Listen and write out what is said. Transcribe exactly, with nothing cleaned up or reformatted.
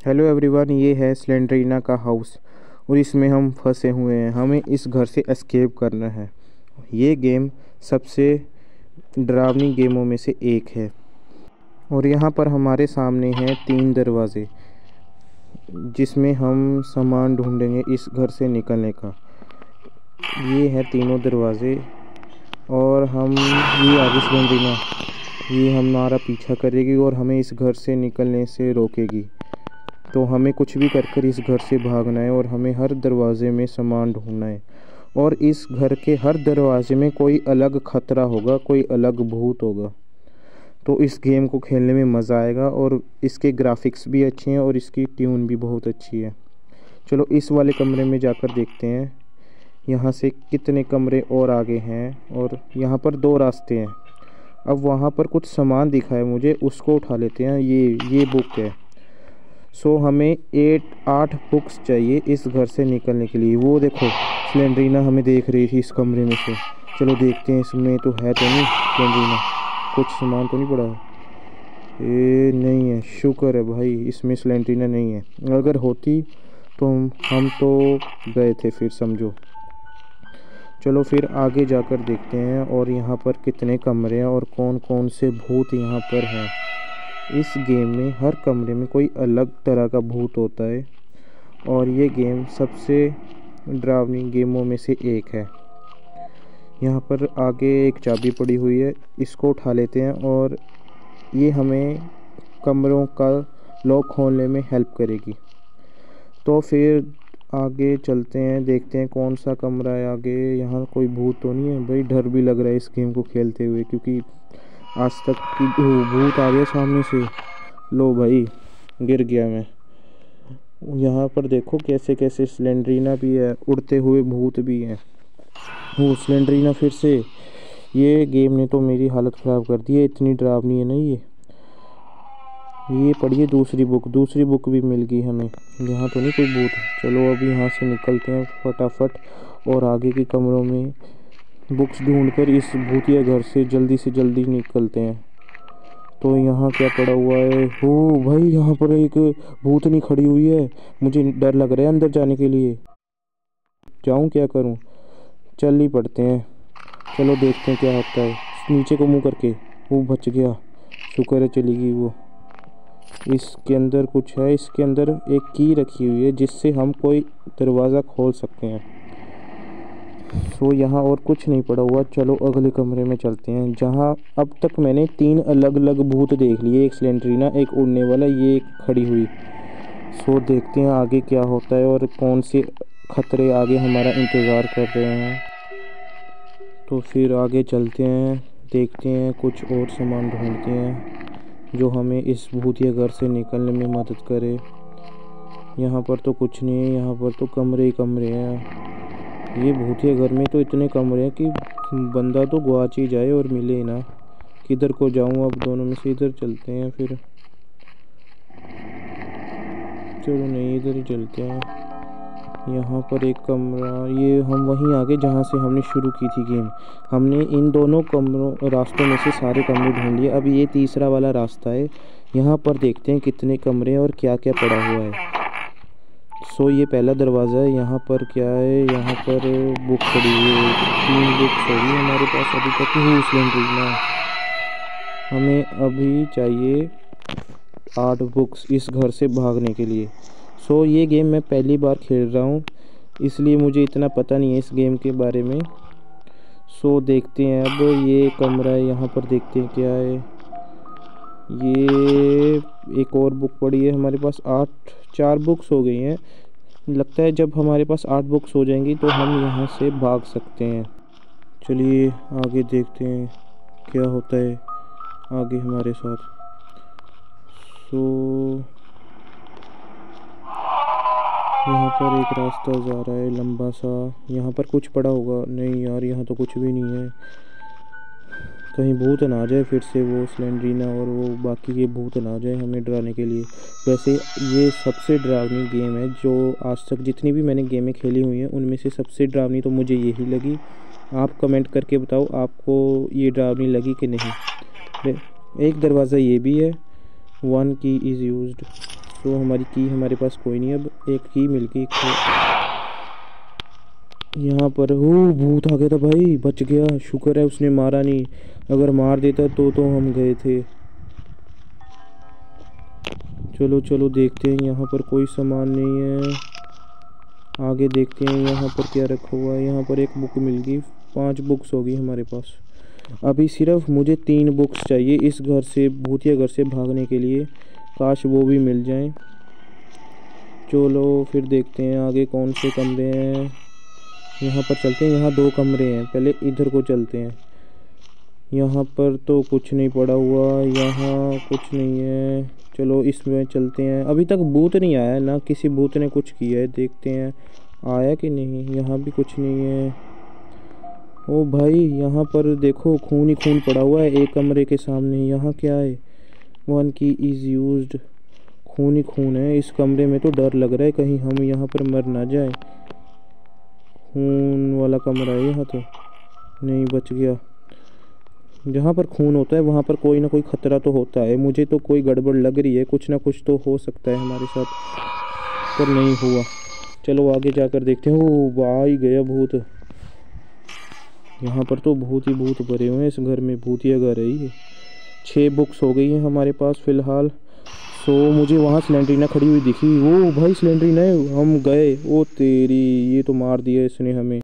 Hello everyone, ये है Slendrina का हाउस और इसमें हम फंसे हुए हैं। हमें इस घर से एस्केप करना है। ये गेम सबसे डरावनी गेमों में से एक है और यहाँ पर हमारे सामने हैं तीन दरवाज़े जिसमें हम सामान ढूंढेंगे इस घर से निकलने का। ये है तीनों दरवाज़े और हम ये आगे स्लेंडरीना ये हमारा पीछा करेगी और हमें इस घर से निकलने से रोकेगी। तो हमें कुछ भी कर कर इस घर से भागना है और हमें हर दरवाज़े में सामान ढूंढना है और इस घर के हर दरवाज़े में कोई अलग ख़तरा होगा, कोई अलग भूत होगा। तो इस गेम को खेलने में मज़ा आएगा और इसके ग्राफिक्स भी अच्छे हैं और इसकी ट्यून भी बहुत अच्छी है। चलो इस वाले कमरे में जाकर देखते हैं यहाँ से कितने कमरे और आगे हैं। और यहाँ पर दो रास्ते हैं। अब वहाँ पर कुछ सामान दिखा है मुझे, उसको उठा लेते हैं। ये ये बुक है। सो हमें एट आठ बुक्स चाहिए इस घर से निकलने के लिए। वो देखो स्लेंडरीना हमें देख रही थी इस कमरे में से। चलो देखते हैं इसमें तो है तो नहीं स्लेंडरीना, कुछ सामान तो नहीं पड़ा है। ये नहीं है, शुक्र है भाई इसमें स्लेंडरीना नहीं है। अगर होती तो हम हम तो गए थे फिर समझो। चलो फिर आगे जाकर देखते हैं और यहाँ पर कितने कमरे हैं और कौन कौन से भूत यहाँ पर हैं। इस गेम में हर कमरे में कोई अलग तरह का भूत होता है और ये गेम सबसे डरावनी गेमों में से एक है। यहाँ पर आगे एक चाबी पड़ी हुई है, इसको उठा लेते हैं और ये हमें कमरों का लॉक खोलने में हेल्प करेगी। तो फिर आगे चलते हैं, देखते हैं कौन सा कमरा है आगे। यहाँ कोई भूत तो नहीं है भाई? डर भी लग रहा है इस गेम को खेलते हुए क्योंकि आज तक की भूत आ गया सामने से। लो भाई गिर गया मैं। यहाँ पर देखो कैसे कैसे स्लेंडरीना भी है, उड़ते हुए भूत भी हैं। वो स्लेंडरीना फिर से, ये गेम ने तो मेरी हालत ख़राब कर दी है, इतनी डरावनी है ना ये। ये पढ़िए दूसरी बुक, दूसरी बुक भी मिल गई हमें। यहाँ तो नहीं कोई भूत। चलो अब यहाँ से निकलते हैं फटाफट और आगे के कमरों में बुक्स ढूंढकर इस भूतिया घर से जल्दी से जल्दी निकलते हैं। तो यहाँ क्या पड़ा हुआ है? हो भाई यहाँ पर एक भूतनी खड़ी हुई है, मुझे डर लग रहा है अंदर जाने के लिए। जाऊँ क्या करूँ? चल ही पड़ते हैं। चलो देखते हैं क्या होता है। नीचे को मुँह करके, वो बच गया, शुक्र है चली गई वो। इसके अंदर कुछ है, इसके अंदर एक की रखी हुई है जिससे हम कोई दरवाज़ा खोल सकते हैं। सो यहाँ और कुछ नहीं पड़ा हुआ। चलो अगले कमरे में चलते हैं जहाँ अब तक मैंने तीन अलग अलग भूत देख लिए, एक स्लेंडरीना, एक उड़ने वाला, ये एक खड़ी हुई। सो देखते हैं आगे क्या होता है और कौन से खतरे आगे हमारा इंतज़ार कर रहे हैं। तो फिर आगे चलते हैं, देखते हैं, कुछ और सामान ढूंढते हैं जो हमें इस भूतिया घर से निकलने में मदद करे। यहाँ पर तो कुछ नहीं है, यहाँ पर तो कमरे ही कमरे हैं। ये भूतिया घर में तो इतने कमरे हैं कि बंदा तो गुआच ही जाए और मिले ना। किधर को जाऊँ अब? दोनों में से इधर चलते हैं फिर। चलो नहीं, इधर ही चलते हैं। यहाँ पर एक कमरा, ये हम वहीं आगे जहाँ से हमने शुरू की थी गेम। हमने इन दोनों कमरों रास्तों में से सारे कमरे ढूंढ लिए। अब ये तीसरा वाला रास्ता है। यहाँ पर देखते हैं कितने कमरे हैं और क्या क्या पड़ा हुआ है। सो ये पहला दरवाज़ा है। यहाँ पर क्या है? यहाँ पर बुक पड़ी हुई है, तीन बुक्स होगी हमारे पास अभी तक। हूँ स्लेंडरीना, हमें अभी चाहिए आठ बुक्स इस घर से भागने के लिए। सो ये गेम मैं पहली बार खेल रहा हूँ इसलिए मुझे इतना पता नहीं है इस गेम के बारे में। सो देखते हैं अब। ये कमरा है, यहाँ पर देखते हैं क्या है। ये एक और बुक पड़ी है हमारे पास। आठ चार बुक्स हो गई हैं। लगता है जब हमारे पास आठ बुक्स हो जाएंगी तो हम यहाँ से भाग सकते हैं। चलिए आगे देखते हैं क्या होता है आगे हमारे साथ। सो यहाँ पर एक रास्ता जा रहा है लंबा सा। यहाँ पर कुछ पड़ा होगा? नहीं यार, यहाँ तो कुछ भी नहीं है। कहीं भूत ना आ जाए फिर से वो स्लेंडरीना और वो बाकी के भूत ना आ जाए हमें डराने के लिए। वैसे ये सबसे डरावनी गेम है जो आज तक जितनी भी मैंने गेमें खेली हुई हैं उनमें से सबसे डरावनी तो मुझे यही लगी। आप कमेंट करके बताओ आपको ये डरावनी लगी कि नहीं। एक दरवाज़ा ये भी है, वन की इज़ यूज्ड। सो हमारी की हमारे पास कोई नहीं, अब एक की मिल गई। यहाँ पर हो भूत आ गया था भाई, बच गया, शुक्र है उसने मारा नहीं, अगर मार देता तो तो हम गए थे। चलो चलो देखते हैं, यहाँ पर कोई सामान नहीं है, आगे देखते हैं यहाँ पर क्या रखा हुआ है। यहाँ पर एक बुक मिल गई, पांच बुक्स होगी हमारे पास। अभी सिर्फ मुझे तीन बुक्स चाहिए इस घर से, भूतिया घर से भागने के लिए, काश वो भी मिल जाएं। चलो फिर देखते हैं आगे कौन से कमरे हैं। यहाँ पर चलते हैं, यहाँ दो कमरे हैं, पहले इधर को चलते हैं। यहाँ पर तो कुछ नहीं पड़ा हुआ, यहाँ कुछ नहीं है, चलो इसमें चलते हैं। अभी तक भूत नहीं आया ना, किसी भूत ने कुछ किया है, देखते हैं आया कि नहीं। यहाँ भी कुछ नहीं है। ओ भाई यहाँ पर देखो खून ही खून पड़ा हुआ है एक कमरे के सामने। यहाँ क्या है, वन की इज़ यूज्ड, खून ही खून है इस कमरे में। तो डर लग रहा है कहीं हम यहाँ पर मर ना जाए। खून वाला कमरा है यहाँ, तो नहीं, बच गया। जहाँ पर खून होता है वहाँ पर कोई ना कोई खतरा तो होता है। मुझे तो कोई गड़बड़ लग रही है, कुछ ना कुछ तो हो सकता है हमारे साथ, पर नहीं हुआ। चलो आगे जाकर देखते हैं। ओ भाई गया भूत, यहाँ पर तो भूत ही भूत भरे हुए हैं इस घर में, भूतिया घर है ये। छः बुक्स हो गई हैं हमारे पास फ़िलहाल। सो मुझे वहाँ स्लेंड्रीना खड़ी हुई दिखी। ओ भाई स्लेंड्रीना है, हम गए। ओ तेरी, ये तो मार दिया इसने हमें।